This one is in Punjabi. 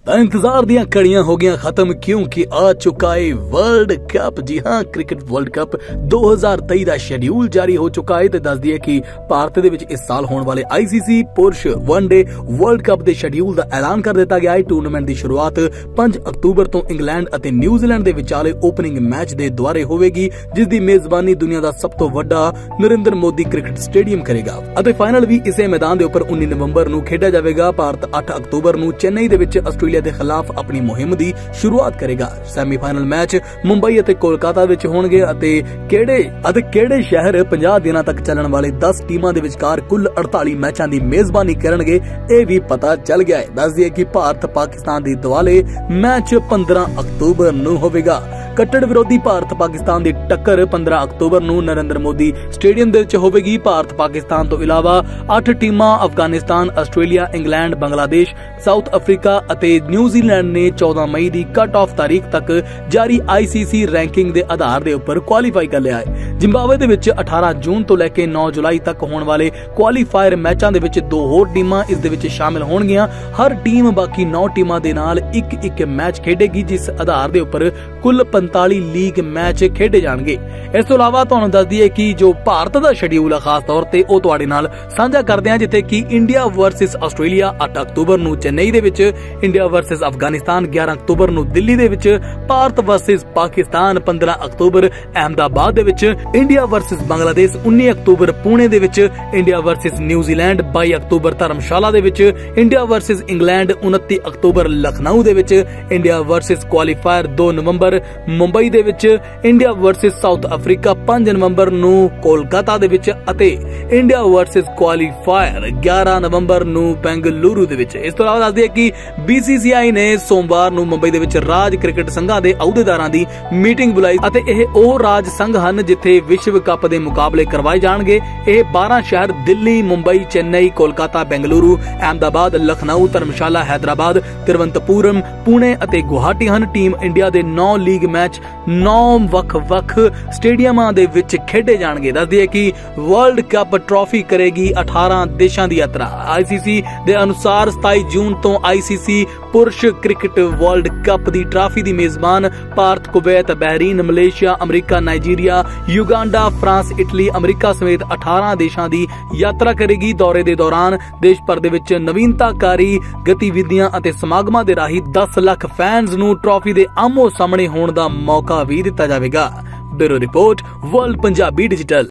इंतजार दियां कड़ियां हो गई खत्म क्योंकि आ चुका है वर्ल्ड कप। जी हाँ, क्रिकेट वर्ल्ड कप 2023 ਦਾ ਸ਼ੈਡਿਊਲ ਜਾਰੀ ਹੋ ਚੁੱਕਾ ਹੈ ਤੇ ਦੱਸ ਦਈਏ ਕਿ ਭਾਰਤ ਦੇ ਵਿੱਚ ਇਸ ਸਾਲ ਹੋਣ ਵਾਲੇ ICC ਪੁਰਸ਼ ਵਨਡੇ ਵਰਲਡ ਕੱਪ ਦੇ ਸ਼ੈਡਿਊਲ ਦਾ ਐਲਾਨ ਕਰ ਦਿੱਤਾ ਗਿਆ ਹੈ। ਟੂਰਨਾਮੈਂਟ ਦੀ ਸ਼ੁਰੂਆਤ 5 ਅਕਤੂਬਰ ਤੋਂ ਇੰਗਲੈਂਡ ਅਤੇ ਨਿਊਜ਼ੀਲੈਂਡ ਦੇ ਵਿਚਾਲੇ ਓਪਨਿੰਗ ਮੈਚ ਦੇ ਦੁਆਰੇ ਹੋਵੇਗੀ, ਜਿਸ ਦੀ ਮੇਜ਼ਬਾਨੀ ਦੁਨੀਆ ਦਾ ਸਭ ਤੋਂ ਵੱਡਾ ਨਰਿੰਦਰ ਮੋਦੀ ਕ੍ਰਿਕਟ ਸਟੇਡੀਅਮ ਕਰੇਗਾ ਅਤੇ ਫਾਈਨਲ ਵੀ ਇਸੇ ਮੈਦਾਨ ਦੇ ਉੱਪਰ 19 ਨਵੰਬਰ ਨੂੰ ਖੇਡਿਆ ਜਾਵੇਗਾ। ਭਾਰਤ 8 ਅਕਤੂਬਰ ਨੂੰ ਚੇਨਈ ਦੇ ਵਿੱਚ ਆਸਟ੍ਰੇਲੀਆ ਦੇ ਖਿਲਾਫ ਆਪਣੀ ਮੁਹਿੰਮ ਦੀ ਸ਼ੁਰੂਆਤ ਕਰੇਗਾ। ਸੈਮੀਫਾਈਨਲ ਮੈਚ ਮੁੰਬਈ ਅਤੇ ਕੋਲਕਾਤਾ ਵਿੱਚ ਹੋਣਗੇ ਅਤੇ ਕਿਹੜੇ ਸ਼ਹਿਰ 50 ਦਿਨਾਂ ਤੱਕ ਚੱਲਣ ਵਾਲੇ 10 ਟੀਮਾਂ ਦੇ ਵਿਚਕਾਰ ਕੁੱਲ 48 ਮੈਚਾਂ ਦੀ ਮੇਜ਼ਬਾਨੀ ਕਰਨਗੇ, ਇਹ ਵੀ ਪਤਾ ਚੱਲ ਗਿਆ ਹੈ। ਦੱਸ ਦਈਏ ਕਿ ਭਾਰਤ ਪਾਕਿਸਤਾਨ ਦੀ ਦੁਆਲੇ ਮੈਚ 15 ਅਕਤੂਬਰ ਨੂੰ ਹੋਵੇਗਾ। ਕੱਟੜ ਵਿਰੋਧੀ ਭਾਰਤ ਪਾਕਿਸਤਾਨ ਦੀ ਟੱਕਰ 15 ਅਕਤੂਬਰ ਨੂੰ ਨਰਿੰਦਰ ਮੋਦੀ ਸਟੇਡੀਅਮ ਦੇ ਵਿੱਚ ਹੋਵੇਗੀ। ਭਾਰਤ ਪਾਕਿਸਤਾਨ ਤੋਂ ਇਲਾਵਾ 8 ਟੀਮਾਂ Afghanistan, Australia, England, Bangladesh, South Africa ਅਤੇ ਨਿਊਜ਼ੀਲੈਂਡ ਨੇ 14 ਮਈ ਦੀ ਕੱਟ ਆਫ ਤਾਰੀਖ ਤੱਕ ਜਾਰੀ ICC ਰੈਂਕਿੰਗ ਦੇ ਆਧਾਰ ਦੇ ਉੱਪਰ ਕੁਆਲੀਫਾਈ ਕਰ ਲਿਆ ਹੈ। ਜ਼ਿੰਬਾਬਵੇ ਦੇ ਵਿੱਚ 18 ਜੂਨ ਤੋਂ ਲੈ ਕੇ 9 ਜੁਲਾਈ ਤੱਕ ਹੋਣ ਵਾਲੇ ਕੁਆਲੀਫਾਇਰ ਮੈਚਾਂ ਦੇ ਵਿੱਚ 2 ਹੋਰ ਟੀਮਾਂ ਇਸ ਦੇ ਵਿੱਚ ਸ਼ਾਮਿਲ ਹੋਣਗੀਆਂ। ਹਰ ਟੀਮ ਬਾਕੀ 9 ਟੀਮਾਂ ਦੇ ਨਾਲ ਇੱਕ ਮੈਚ ਖੇਡੇਗੀ, ਜਿਸ ਆਧਾਰ ਦੇ ਉੱਪਰ ਕੁੱਲ 45 ਲੀਗ ਮੈਚ ਖੇਡੇ ਜਾਣਗੇ। ਇਸ ਤੋਂ ਇਲਾਵਾ ਤੁਹਾਨੂੰ ਦੱਸ ਦਈਏ ਕਿ ਜੋ ਭਾਰਤ ਦਾ ਸ਼ੈਡਿਊਲ ਹੈ ਖਾਸ ਤੌਰ ਤੇ ਉਹ ਤੁਹਾਡੇ ਨਾਲ ਸਾਂਝਾ ਕਰਦੇ ਹਾਂ, ਜਿੱਥੇ ਕਿ ਇੰਡੀਆ ਵਰਸਸ ਆਸਟ੍ਰੇਲੀਆ 8 ਅਕਤੂਬਰ ਨੂੰ ਚੇਨਈ ਦੇ ਵਿੱਚ, ਇੰਡੀਆ ਵਰਸਸ ਅਫਗਾਨਿਸਤਾਨ 11 ਅਕਤੂਬਰ ਨੂੰ ਦਿੱਲੀ ਦੇ ਵਿੱਚ, ਭਾਰਤ ਵਰਸਸ ਪਾਕਿਸਤਾਨ 15 ਅਕਤੂਬਰ ਅਹਿਮਦਾਬਾਦ ਦੇ ਵਿੱਚ, ਇੰਡੀਆ ਵਰਸਸ ਬੰਗਲਾਦੇਸ਼ 19 ਅਕਤੂਬਰ ਪੁਣੇ ਦੇ ਵਿੱਚ, ਇੰਡੀਆ ਵਰਸਸ ਨਿਊਜ਼ੀਲੈਂਡ 22 ਅਕਤੂਬਰ ਧਰਮਸ਼ਾਲਾ ਦੇ ਵਿੱਚ, ਇੰਡੀਆ ਵਰਸਸ ਇੰਗਲੈਂਡ 29 ਅਕਤੂਬਰ ਲਖਨਊ ਦੇ ਵਿੱਚ, ਇੰਡੀਆ ਵਰਸਸ ਕੁਆਲੀਫਾਇਰ 2 ਨਵੰਬਰ ਮੁੰਬਈ ਦੇ ਵਿੱਚ, ਇੰਡੀਆ ਵਰਸਸ ਸਾਊਥ ਅਫਰੀਕਾ 5 ਨਵੰਬਰ ਨੂੰ ਕੋਲਕਾਤਾ ਦੇ ਵਿੱਚ ਅਤੇ ਇੰਡੀਆ ਵਰਸਸ ਕੁਆਲੀਫਾਇਰ 11 ਨਵੰਬਰ ਨੂੰ ਬੈਂਗਲੁਰੂ ਦੇ ਵਿੱਚ। ਇਸ ਤੋਂ ਇਲਾਵਾ ਦੱਸਦੇ ਕਿ BCCI ਨੇ ਸੋਮਵਾਰ ਨੂੰ ਮੁੰਬਈ ਦੇ ਵਿੱਚ ਰਾਜ ਕ੍ਰਿਕਟ ਸੰਘਾਂ ਦੇ ਅਹੁਦੇਦਾਰਾਂ ਦੀ ਮੀਟਿੰਗ ਬੁਲਾਈ ਅਤੇ ਇਹ ਉਹ ਰਾਜ ਸੰਘ ਹਨ ਜਿੱਥੇ ਵਿਸ਼ਵ ਕੱਪ ਦੇ ਮੁਕਾਬਲੇ ਕਰਵਾਏ ਜਾਣਗੇ। ਇਹ 12 ਸ਼ਹਿਰ ਦਿੱਲੀ, ਮੁੰਬਈ, ਚੇਨਈ, ਕੋਲਕਾਤਾ, ਬੈਂਗਲੁਰੂ, ਅਹਿਮਦਾਬਾਦ, ਲਖਨਊ, ਧਰਮਸ਼ਾਲਾ, ਹੈਦਰਾਬਾਦ, ਤਿਰਵੰਤਪੁਰਮ, ਪੁਣੇ ਅਤੇ ਗੁਹਾਟੀ ਹਨ। ਟੀਮ ਇੰਡੀਆ ਦੇ 9 ਲੀਗ ਮੈਚ 9 ਵੱਖ-ਵੱਖ ਸਟੇਡੀਅਮਾਂ ਦੇ ਵਿੱਚ ਖੇਡੇ ਜਾਣਗੇ। ਦੱਸ ਦਈਏ ਕਿ ਵਰਲਡ ਕੱਪ ਟਰਾਫੀ ਕਰੇਗੀ 18 ਦੇਸ਼ਾਂ ਦੀ ਯਾਤਰਾ। ICC ਦੇ ਅਨੁਸਾਰ 27 ਜੂਨ ਤੋਂ ICC ਪੁਰਸ਼ ਕ੍ਰਿਕਟ ਵਰਲਡ ਕੱਪ ਦੀ ਟਰਾਫੀ ਦੀ ਮੇਜ਼ਬਾਨ ਭਾਰਤ, ਕੁਵੈਤ, ਬਹਿਰੀਨ, ਮਲੇਸ਼ੀਆ, ਅਮਰੀਕਾ, ਨਾਈਜੀਰੀਆ, ਯੂਗਾਂਡਾ, ਫਰਾਂਸ, ਇਟਲੀ, ਅਮਰੀਕਾ ਸਮੇਤ 18 ਦੇਸ਼ਾਂ ਦੀ ਯਾਤਰਾ ਕਰੇਗੀ। ਦੌਰੇ ਦੇ ਦੌਰਾਨ ਦੇਸ਼ ਭਰ ਦੇ ਵਿੱਚ ਨਵੀਨਤਾਕਾਰੀ ਗਤੀਵਿਧੀਆਂ ਅਤੇ ਸਮਾਗਮਾਂ ਦੇ ਰਾਹੀਂ 10 ਲੱਖ ਫੈਨਸ ਨੂੰ ਟਰਾਫੀ ਦੇ ਆਮੋ ਸਾਹਮਣੇ ਹੋਣ ਦਾ ਮੌਕਾ ਵੀ ਦਿੱਤਾ ਜਾਵੇਗਾ। Bureau report, world Punjabi digital.